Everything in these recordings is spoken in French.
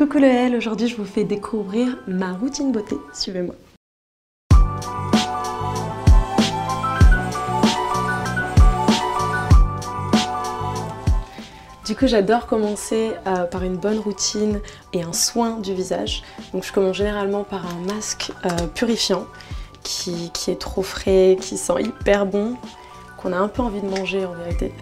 Coucou le L, aujourd'hui je vous fais découvrir ma routine beauté, suivez-moi. Du coup j'adore commencer par une bonne routine et un soin du visage. Donc je commence généralement par un masque purifiant qui est trop frais, qui sent hyper bon, qu'on a un peu envie de manger en vérité.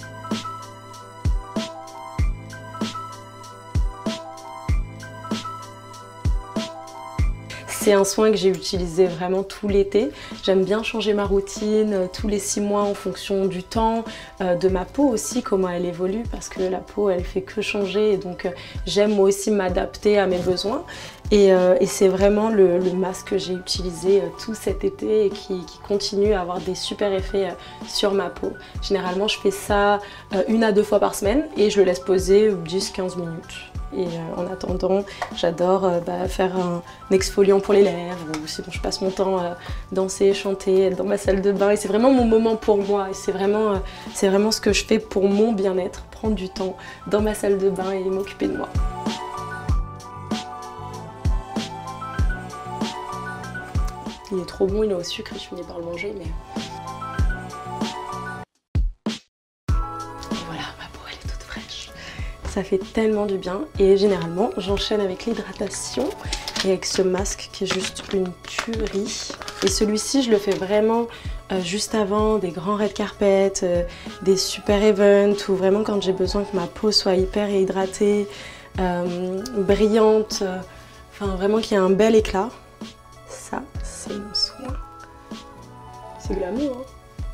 C'est un soin que j'ai utilisé vraiment tout l'été. J'aime bien changer ma routine tous les 6 mois en fonction du temps, de ma peau aussi, comment elle évolue, parce que la peau elle fait que changer et donc j'aime moi aussi m'adapter à mes besoins. Et c'est vraiment le masque que j'ai utilisé tout cet été et qui continue à avoir des super effets sur ma peau. Généralement je fais ça 1 à 2 fois par semaine et je le laisse poser 10-15 minutes. Et en attendant, j'adore faire un exfoliant pour les lèvres, ou sinon je passe mon temps à danser, chanter, être dans ma salle de bain. Et c'est vraiment mon moment pour moi, et c'est vraiment ce que je fais pour mon bien-être, prendre du temps dans ma salle de bain et m'occuper de moi. Il est trop bon, il est au sucre et je finis par le manger, mais... Ça fait tellement du bien et généralement j'enchaîne avec l'hydratation et avec ce masque qui est juste une tuerie. Et celui-ci je le fais vraiment juste avant des grands red carpet, des super events ou vraiment quand j'ai besoin que ma peau soit hyper hydratée, brillante, enfin vraiment qu'il y ait un bel éclat. Ça c'est mon soin. C'est glamour hein.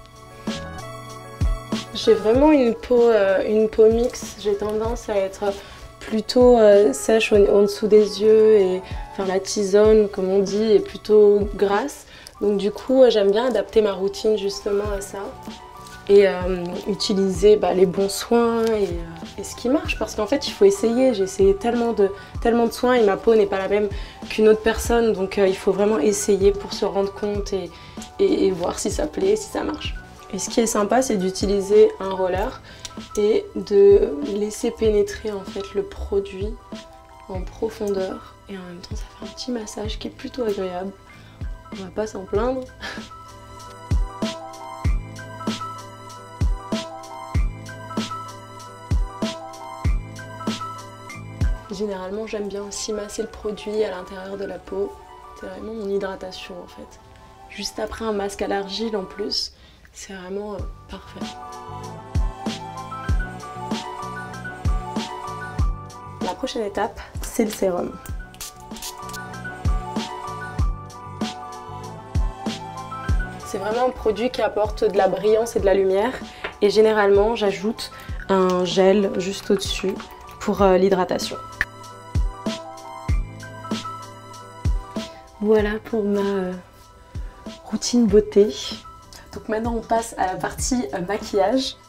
J'ai vraiment une peau mixte, j'ai tendance à être plutôt sèche en dessous des yeux et enfin la T-zone comme on dit est plutôt grasse. Donc du coup j'aime bien adapter ma routine justement à ça et utiliser les bons soins et ce qui marche parce qu'en fait il faut essayer. J'ai essayé tellement de soins et ma peau n'est pas la même qu'une autre personne donc il faut vraiment essayer pour se rendre compte et voir si ça plaît, si ça marche. Et ce qui est sympa, c'est d'utiliser un roller et de laisser pénétrer en fait le produit en profondeur. Et en même temps, ça fait un petit massage qui est plutôt agréable. On va pas s'en plaindre. Généralement, j'aime bien aussi masser le produit à l'intérieur de la peau. C'est vraiment mon hydratation en fait. Juste après un masque à l'argile en plus. C'est vraiment parfait. La prochaine étape, c'est le sérum. C'est vraiment un produit qui apporte de la brillance et de la lumière. Et généralement, j'ajoute un gel juste au-dessus pour l'hydratation. Voilà pour ma routine beauté. Donc maintenant on passe à la partie maquillage.